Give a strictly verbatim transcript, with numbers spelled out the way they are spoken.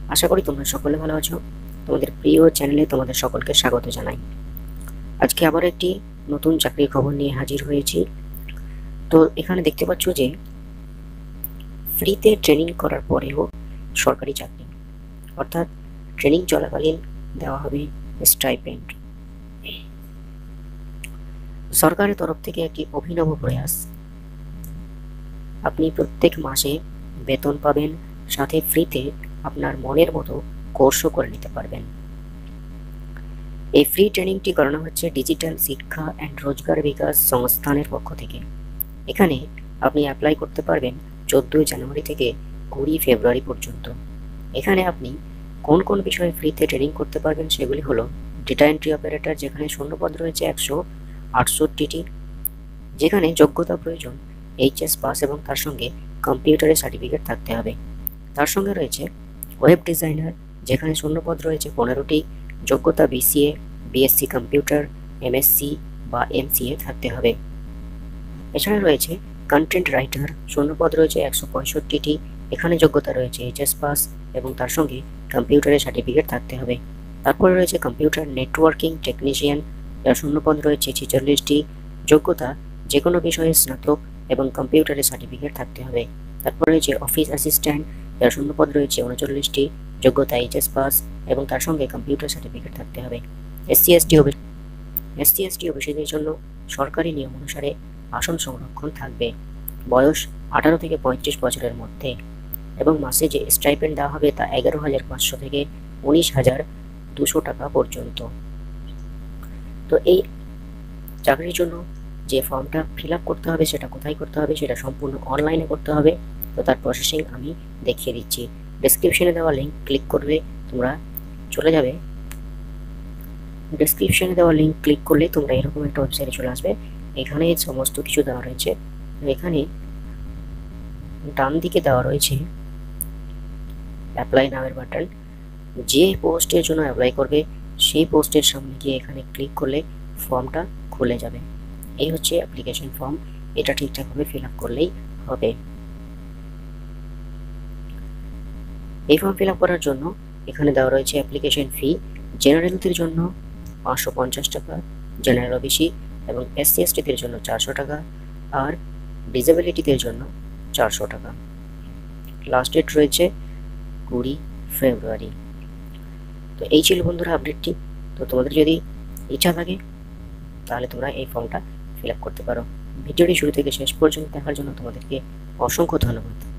আশা করি তোমরা সকলে ভালো আছো। তোমাদের প্রিয় চ্যানেলে তোমাদের সকলকে স্বাগত জানাই। আজকে আবার একটি নতুন চাকরির খবর নিয়ে হাজির হয়েছি। তো এখানে দেখতে পাচ্ছ যে ফ্রিতে ট্রেনিং করার পরেও সরকারি চাকরি, অর্থাৎ ট্রেনিং চলাকালীন দেওয়া হবে স্টাইপেন্ড। সরকারের তরফ থেকে একটি অভিনব প্রয়াস। আপনি প্রত্যেক মাসে বেতন পাবেন, সাথে ফ্রিতে আপনার মনের মতো কোর্সও করে নিতে পারবেন। এই ফ্রি ট্রেনিংটি করানো হচ্ছে ডিজিটাল শিক্ষা অ্যান্ড রোজগার বিকাশ সংস্থানের পক্ষ থেকে। এখানে আপনি অ্যাপ্লাই করতে পারবেন চোদ্দোই জানুয়ারি থেকে কুড়ি ফেব্রুয়ারি পর্যন্ত। এখানে আপনি কোন কোন বিষয়ে ফ্রিতে ট্রেনিং করতে পারবেন সেগুলি হলো ডেটা এন্ট্রি অপারেটর, যেখানে শূন্যপদ রয়েছে একশো আটষট্টিটি, যেখানে যোগ্যতা প্রয়োজন এইচএস পাস এবং তার সঙ্গে কম্পিউটারের সার্টিফিকেট থাকতে হবে। তার সঙ্গে রয়েছে ওয়েব ডিজাইনার, যেখানে শূন্যপদ রয়েছে পনেরোটি, যোগ্যতা বিসিএ, বিএসসি কম্পিউটার, এমএসসি বা এমসিএ থাকতে হবে। এছাড়া রয়েছে কন্টেন্ট রাইটার, শূন্যপদ রয়েছে একশো পঁয়ষট্টিটি, এখানে যোগ্যতা রয়েছে এইচএস পাস এবং তার সঙ্গে কম্পিউটারের সার্টিফিকেট থাকতে হবে। তারপরে রয়েছে কম্পিউটার নেটওয়ার্কিং টেকনিশিয়ান, যার শূন্যপদ রয়েছে ছেচল্লিশটি, যোগ্যতা যে কোনো বিষয়ে স্নাতক এবং কম্পিউটারের সার্টিফিকেট থাকতে হবে। তারপরে রয়েছে অফিস অ্যাসিস্ট্যান্ট, যার শূন্যপদ রয়েছে উনচল্লিশটি, যোগ্যতা এইচএস পাস এবং তার সঙ্গে কম্পিউটার সার্টিফিকেট থাকতে হবে। এসসি এসটি এসসি এসটি ওবিসিদের জন্য সরকারি নিয়ম অনুসারে আসন সংরক্ষণ থাকবে। বয়স আঠারো থেকে পঁয়ত্রিশ বছরের মধ্যে এবং মাসে যে স্টাইপেন্ড দেওয়া হবে তা এগারো হাজার পাঁচশো থেকে উনিশ হাজার দুশো টাকা পর্যন্ত। তো এই চাকরির জন্য যে ফর্মটা ফিল আপ করতে হবে সেটা কোথায় করতে হবে, সেটা সম্পূর্ণ অনলাইনে করতে হবে। তো তার প্রসেসিং আমি দেখিয়ে দিচ্ছি। ডেসক্রিপশনে দেওয়া লিঙ্ক ক্লিক করলে তোমরা চলে যাবে। ডেসক্রিপশনে দেওয়া লিঙ্ক ক্লিক করলে তোমরা এরকম একটা ওয়েবসাইটে চলে আসবে। এখানে সমস্ত কিছু দেওয়া রয়েছে। এখানে ডান দিকে দেওয়া রয়েছে অ্যাপ্লাই নামের বাটন। যে পোস্টের জন্য অ্যাপ্লাই করবে সেই পোস্টের সামনে গিয়ে এখানে ক্লিক করলে ফর্মটা খুলে যাবে। এই হচ্ছে অ্যাপ্লিকেশন ফর্ম, এটা ঠিকঠাকভাবে ফিল আপ করলেই হবে। এই ফর্ম ফিল আপ করার জন্য এখানে দেওয়া রয়েছে অ্যাপ্লিকেশন ফি। জেনারেলদের জন্য পাঁচশো পঞ্চাশ টাকা, জেনারেল ওবিসি এবং এসসি এসটিদের জন্য চারশো টাকা, আর ডিসেবিলিটিদের জন্য চারশো টাকা। লাস্ট ডেট রয়েছে কুড়ি ফেব্রুয়ারি। তো এই ছিল বন্ধুরা আপডেটটি। তো তোমাদের যদি ইচ্ছা থাকে তাহলে তোমরা এই ফর্মটা ফিল আপ করতে পারো। ভিডিওটি শুরু থেকে শেষ পর্যন্ত দেখার জন্য তোমাদেরকে অসংখ্য ধন্যবাদ।